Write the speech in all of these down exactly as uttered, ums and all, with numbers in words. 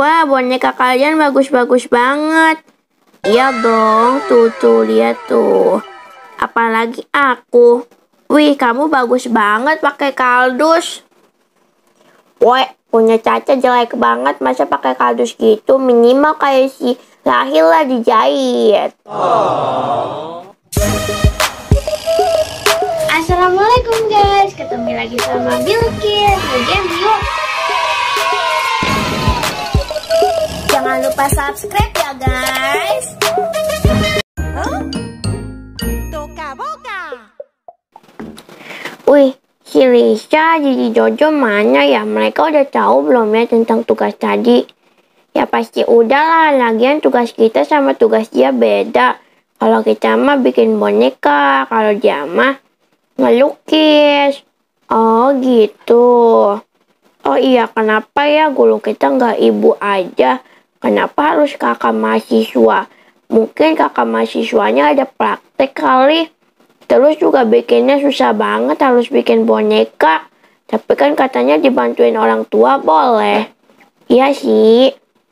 Wah, boneka kalian bagus-bagus banget. Iya dong, tuh tuh lihat tuh. Apalagi aku. Wih, kamu bagus banget pakai kardus. Woi, punya Caca jelek banget, masa pakai kardus gitu, minimal kayak si Lahil lah dijahit. Oh. Assalamualaikum guys, ketemu lagi sama Bilkis. Game yuk. Jangan lupa subscribe ya guys. Huh? Toka boka. Wih, si Lisa, Gigi Jojo mana ya? Mereka udah tahu belum ya tentang tugas tadi? Ya pasti udah lah, lagian tugas kita sama tugas dia beda. Kalau kita mah bikin boneka, kalau dia mah ngelukis. Oh gitu. Oh iya, kenapa ya guru kita nggak ibu aja? Kenapa harus kakak mahasiswa? Mungkin kakak mahasiswanya ada praktek kali. Terus juga bikinnya susah banget, harus bikin boneka. Tapi kan katanya dibantuin orang tua boleh. Iya sih.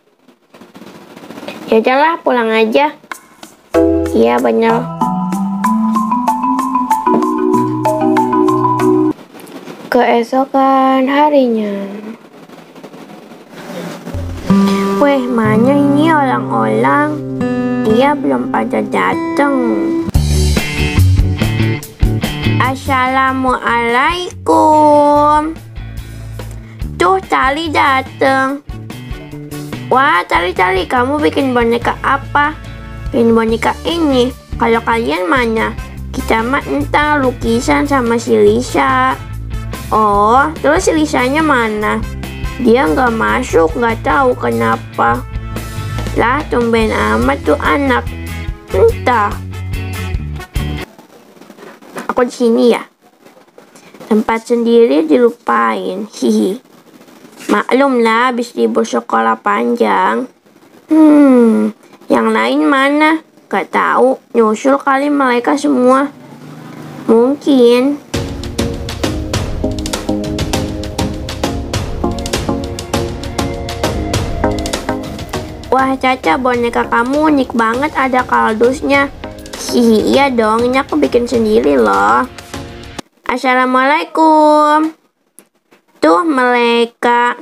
Ya udahlah, pulang aja. Iya bener. Keesokan harinya. Weh, mana ini orang-orang? Dia belum pada datang. Assalamualaikum. Tuh, Tali datang. Wah, Tali-Tali, kamu bikin boneka apa? Bikin boneka ini. Kalau kalian mana? Kita mah entah lukisan sama si Lisa. Oh, terus si Lisanya mana? Dia nggak masuk, nggak tahu kenapa. Lah, tumben amat tuh anak. Entah. Aku di sini ya. Tempat sendiri dilupain. Hihi. Maklum lah, habis libur sekolah panjang. Hmm, yang lain mana? Gak tahu. Nyusul kali mereka semua. Mungkin. Wah, Caca, boneka kamu unik banget, ada kardusnya. Hihi, iya dong, ini aku bikin sendiri loh. Assalamualaikum. Tuh, mereka.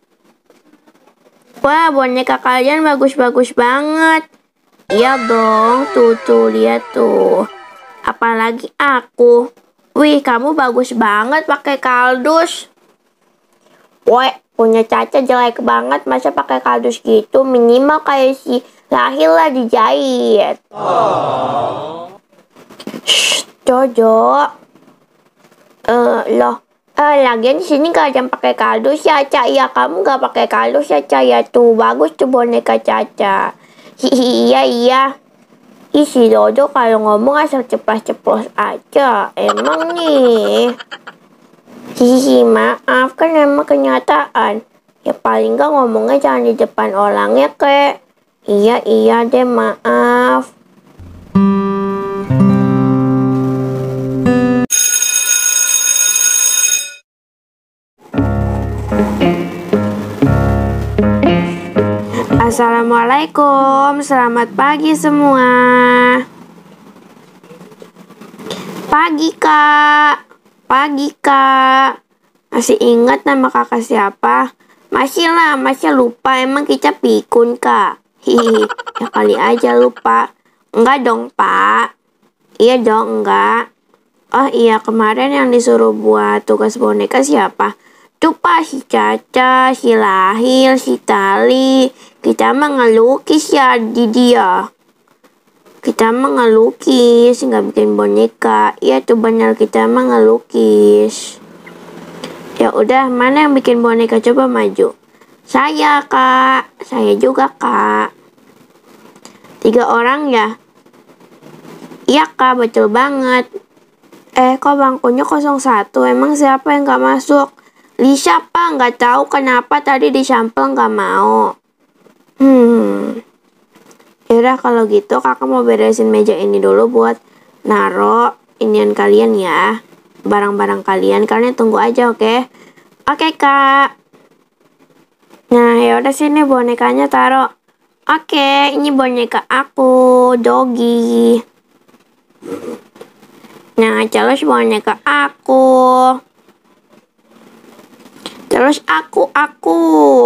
Wah, boneka kalian bagus-bagus banget. Iya dong, tuh tuh lihat tuh. Apalagi aku. Wih, kamu bagus banget pakai kardus. Woi, punya Caca jelek banget, masa pakai kardus gitu, minimal kayak si Lahil lah dijahit. Oh. Shh, Jojo. Eh, uh, loh. Eh, uh, lagian di sini gak ada yang pakai kardus ya, Ca. Ya, kamu gak pakai kardus ya, Ca. Ya, tuh bagus tuh boneka Caca. Hihi, iya iya. Ih, si Jojo kalau ngomong asal ceplos-ceplos aja. Emang nih. Hihi, maaf, kan emang kenyataan. Ya paling gak ngomongnya jangan di depan orang ya, kek. Iya, iya deh, maaf. Assalamualaikum, selamat pagi semua. Pagi, Kak. Pagi, Kak. Masih ingat nama kakak siapa? Masih lah, masih lupa. Emang kita pikun, Kak. Hihi, ya kali aja lupa. Enggak dong, Pak. Iya dong, enggak. Oh iya, kemarin yang disuruh buat tugas boneka siapa? Tuh, Pak, si Caca, si Lahil, si Tali. Kita mah ngelukis ya di dia. Kita mah ngelukis, nggak bikin boneka. Iya tuh benar, kita mah ngelukis. Ya udah, mana yang bikin boneka, coba maju. Saya, Kak. Saya juga, Kak. Tiga orang ya? Iya, Kak, betul banget. Eh, kok bangkunya kosong satu? Emang siapa yang nggak masuk? Lisa, Pak, nggak tahu kenapa tadi di sampel nggak mau. Hmm. Yaudah kalau gitu kakak mau beresin meja ini dulu buat naro inian kalian ya. Barang-barang kalian, kalian tunggu aja, oke? Okay? Oke, okay, Kak. Nah, ya udah sini bonekanya taruh. Oke, ini boneka aku, Doggy. Nah, terus boneka aku. Terus aku, aku.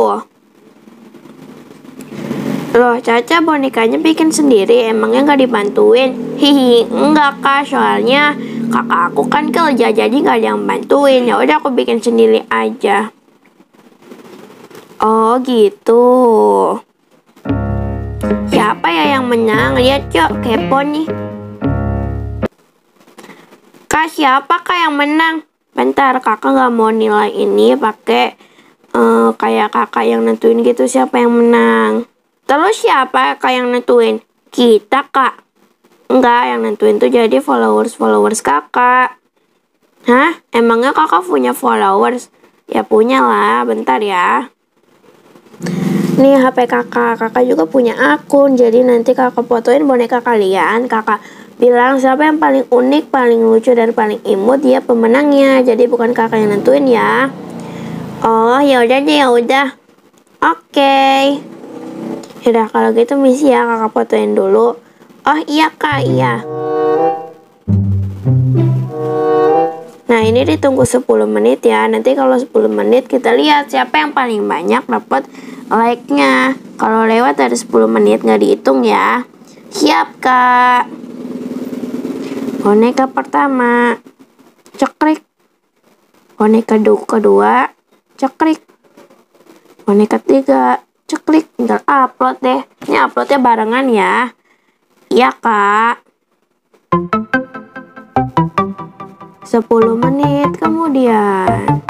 Loh, Caca bonekanya bikin sendiri, emangnya nggak dibantuin? Hihi, enggak kak, soalnya kakak aku kan kerja, jadi nggak ada yang bantuin. Ya udah aku bikin sendiri aja. Oh gitu. Siapa ya yang menang? Lihat yuk, kepo nih. Kak, siapa kak yang menang? Bentar, kakak nggak mau nilai ini pakai uh, kayak kakak yang nentuin gitu siapa yang menang. Terus siapa kak yang nentuin? Kita kak. Enggak, yang nentuin tuh jadi followers-followers kakak. Hah? Emangnya kakak punya followers? Ya punya lah, bentar ya. Nih H P kakak, kakak juga punya akun. Jadi nanti kakak fotoin boneka kalian. Kakak bilang siapa yang paling unik, paling lucu, dan paling imut, dia pemenangnya. Jadi bukan kakak yang nentuin ya. Oh ya udah deh, ya udah. Oke. Okay. Yaudah kalau gitu misi ya, kakak fotoin dulu. Oh iya kak, iya. Nah ini ditunggu sepuluh menit ya. Nanti kalau sepuluh menit kita lihat siapa yang paling banyak dapat like-nya. Kalau lewat dari sepuluh menit nggak dihitung ya. Siap kak. Boneka pertama, cekrik. Boneka kedua, cekrik. Boneka ketiga, ceklik. Tinggal upload deh. Ini uploadnya barengan ya. Iya kak. sepuluh menit kemudian.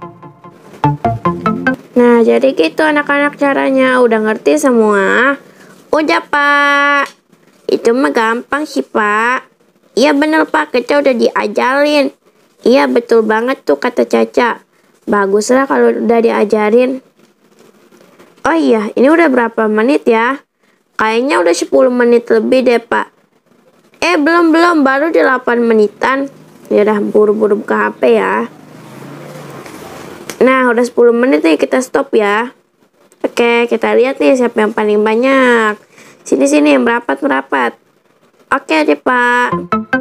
Nah jadi gitu anak-anak caranya. Udah ngerti semua? Udah pak. Itu mah gampang sih pak. Iya bener pak, kita udah diajarin. Iya betul banget tuh kata Caca. Baguslah kalau udah diajarin. Oh iya, ini udah berapa menit ya? Kayaknya udah sepuluh menit lebih deh pak. Eh belum-belum, baru delapan menitan. Ya udah buru-buru buka H P ya. Nah udah sepuluh menit nih, kita stop ya. Oke, kita lihat nih siapa yang paling banyak. Sini-sini, merapat-merapat. Oke deh pak.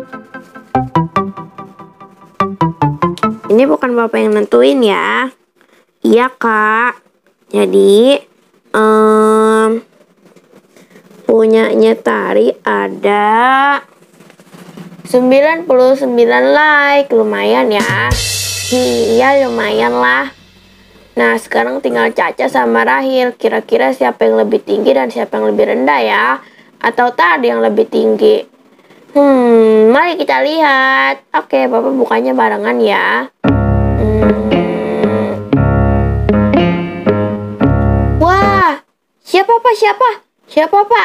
Ini bukan bapak yang nentuin ya. Iya kak. Jadi um, punyanya Tari ada sembilan puluh sembilan like. Lumayan ya. Iya lumayan lah. Nah sekarang tinggal Caca sama Rahil. Kira-kira siapa yang lebih tinggi dan siapa yang lebih rendah ya? Atau Tari yang lebih tinggi? Hmm, mari kita lihat. Oke, bapak bukanya barengan ya. Hmm. Wah, siapa pak? Siapa? Siapa pak?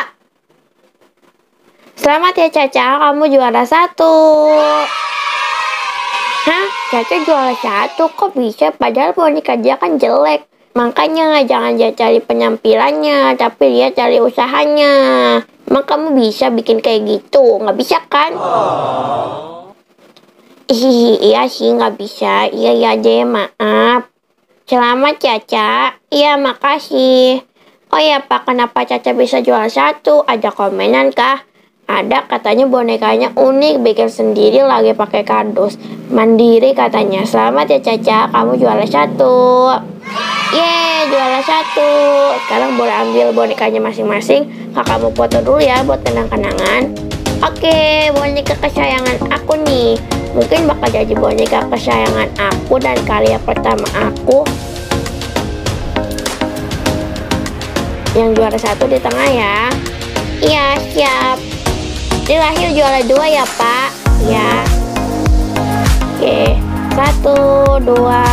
Selamat ya Caca, kamu juara satu. Hah? Caca juara satu? Kok bisa? Padahal boneka dia kan jelek. Makanya jangan dia cari penampilannya, tapi dia cari usahanya. Emang kamu bisa bikin kayak gitu? Nggak bisa kan? Ih, iya sih nggak bisa. Iya ya deh, maaf. Selamat Caca. Iya makasih. Oh ya pak, kenapa Caca bisa juara satu? Ada komenan kah? Ada, katanya bonekanya unik, bikin sendiri, lagi pakai kardus. Mandiri katanya. Selamat ya Caca, kamu juara satu. Yeay, juara satu. Sekarang boleh ambil bonekanya masing-masing. Kakak mau foto dulu ya buat kenang-kenangan. Oke, boneka kesayangan aku nih. Mungkin bakal jadi boneka kesayangan aku dan karya pertama aku. Yang juara satu di tengah ya. Iya, siap. Rahil juara dua ya pak. Ya. Oke, satu, dua.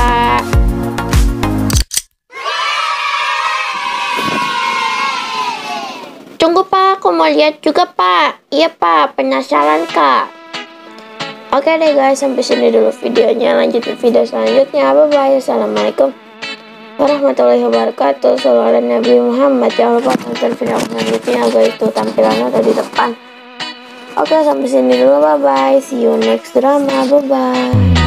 Tunggu pak, aku mau lihat juga pak. Iya pak, penasaran kak. Oke deh guys, sampai sini dulu videonya. Lanjutin video selanjutnya. Bye bye. Assalamualaikum warahmatullahi wabarakatuh. Shallallahu ala Nabi Muhammad. Jangan lupa tonton video selanjutnya guys, tuh tampilannya ada di depan. Oke, sampai sini dulu. Bye bye. See you next drama. Bye bye.